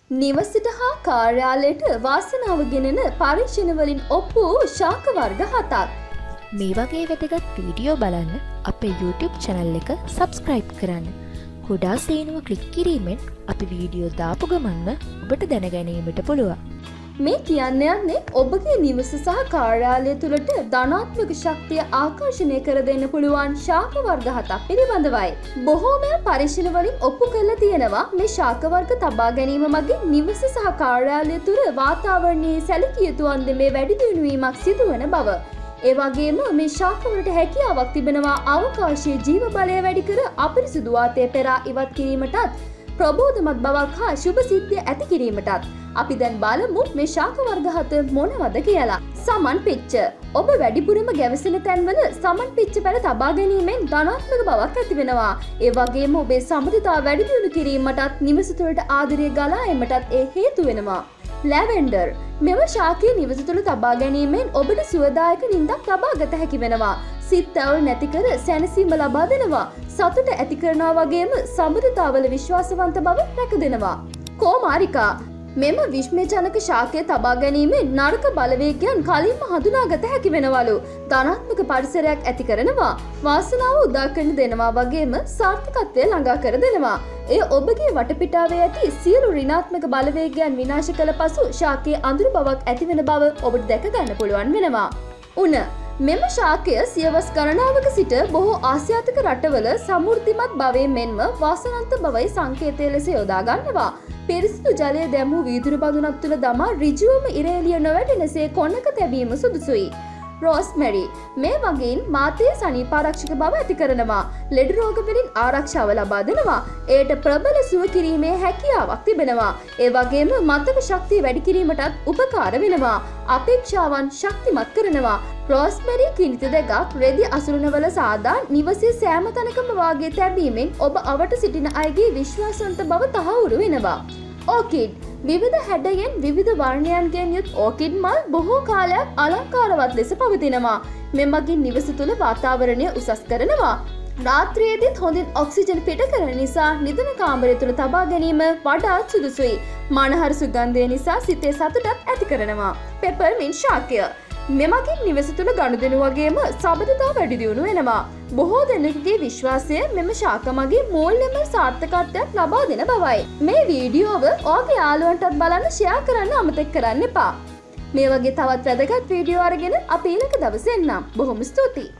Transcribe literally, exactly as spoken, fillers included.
නිවසට හා කාර්යාලයට වාසනාව ගෙනෙන පරීක්ෂණ වලින් ඔප්පු ශාක වර්ග හතක්. මේ වගේ වැදගත් වීඩියෝ බලන්න අපේ YouTube channel එක subscribe කරන්න. කුඩා සේනුව ක්ලික් කිරීමෙන් අපි වීඩියෝ දාපු ගමන්ම ඔබට දැනගැනීමට පුළුවන්. මේ කියන්න යන්නේ ඔබගේ නිවස සහ කාර්යාලය තුළට ධනාත්මක ශක්තිය ආකර්ෂණය කර දෙන්න පුළුවන් ශාක වර්ග හතක් පිළිබඳවයි. බොහෝමයක් පරීක්ෂණ වලින් ඔප්පු කරලා තියෙනවා මේ ශාක වර්ග තබා ගැනීම මගින් නිවස සහ කාර්යාලය තුළ වාතාවරණයේ සැලකිය යුතු අන්දමේ වැඩි දියුණු වීමක් සිදුවන බව. ඒ වගේම මේ ශාක වලට හැකියාවක් තිබෙනවා අවකාශයේ ජීව බලය වැඩි කර අපිරිසුදු වාතය පෙරා ඉවත් කිරීමටත් ප්‍රබෝධමත් බවක් හා ශුභ සිද්ධිය ඇති කිරීමටත්. අපි දැන් බලමු මේ ශාක වර්ග හත මොනවද කියලා. සමන් පිච්ච. ඔබ වැඩිපුරම ගැවසෙන තැන්වල සමන් පිච්ච පැල තබා ගැනීමෙන් ධනාත්මක බවක් ඇති වෙනවා. ඒ වගේම ඔබේ සමෘද්ධතාව වැඩි දියුණු කිරීමටත් නිවස තුළට ආදරය ගලා එන්නටත් ඒ හේතු වෙනවා. ලැවෙන්ඩර්. මෙම ශාකය නිවස තුළ තබා ගැනීමෙන් ඔබට සුවදායක නිින්දක් ලබා ගත හැකි වෙනවා. සිත් තැවුල් නැති කර සැනසීම ලබා දෙනවා. සතුට ඇති කරනවා වගේම සමෘද්ධතාවල විශ්වාසවන්ත බව රැක දෙනවා. කෝමාරිකා. මෙම විශ්මයජනක ශාකය තබා ගැනීමෙන් නරක බලවේගයන් කලින්ම හඳුනාගත හැකි වෙනවලු. ධනාත්මක පරිසරයක් ඇති කරනවා. වාසනාව උදා කරන දෙනවා වගේම සාර්ථකත්වය ළඟා කර දෙනවා. එය ඔබගේ වටපිටාවේ ඇති සියලු ඍණාත්මක බලවේගයන් විනාශ කළ පසු ශාකයේ අඳුරු බවක් ඇති වෙන බව ඔබට දැක ගන්න පුළුවන් වෙනවා. උණ. මෙම ශාකය සියවස් ගණනාවක සිට බොහෝ ආසියාතික රටවල සමෘද්ධිමත් භවයේ මෙන්ම වාසනාන්ත භවයේ සංකේතය ලෙස යොදා ගන්නවා. පිරිසිදු ජලය දැමූ වීදුරු බඳුනක් තුළ දමා ඍජුවම ඉර එළිය නොවැටෙනසේ කොනක තැබීම සුදුසුයි. රෝස්මෙරි. මේ වගේන් මාතේ සනීප ආරක්ෂක බව ඇති කරනවා. ලෙඩ රෝග වලින් ආරක්ෂාව ලබා දෙනවා. එයට ප්‍රබල සුව කිරීමේ හැකියාවක් තිබෙනවා. ඒ වගේම මතක ශක්තිය වැඩි කිරීමටත් උපකාර වෙනවා. අපේක්ෂාවන් ශක්තිමත් කරනවා. රෝස්මෙරි කිනිත දෙකක් රෙදි අසුරුණවල සාදා නිවසේ සෑම තැනකම වාගේ තැබීමෙන් ඔබ අවට සිටින අයගේ විශ්වාසවන්ත බව තහවුරු වෙනවා. ඕකිඩ්. විවිධ හැඩයෙන් විවිධ වර්ණයන්ගෙන් යුත් ඕකිඩ් මල් බොහෝ කාලයක් අලංකාරවත් ලෙස පවතිනවා. මෙමගින් නිවස තුළ වාතාවරණය උසස් කරනවා. රාත්‍රියේදීත් හොඳින් ඔක්සිජන් පිට කරන නිසා නිදන කාමරය තුළ තබා ගැනීම වඩාත් සුදුසුයි. මනහර සුගන්ධය නිසා සිතේ සතුටක් ඇති කරනවා. පෙපර්මින්ට් ශාකය. මෙමගින් නිවස තුළ ගනුදෙනු වගේම සබඳතා වැඩි දියුණු වෙනවා. බොහෝ දෙනෙකුගේ විශ්වාසය මෙම ශාක මගින් මූල්‍යම සාර්ථකත්වයක් ලබා දෙන බවයි. මේ වීඩියෝව ඔයාගේ යාළුවන්ටත් බලන්න ෂෙයා කරන්න අමතක කරන්න එපා. මේ වගේ තවත් වැදගත් වීඩියෝ අරගෙන අපි ඊළඟ දවසේ එන්නම්. බොහොම ස්තුතියි.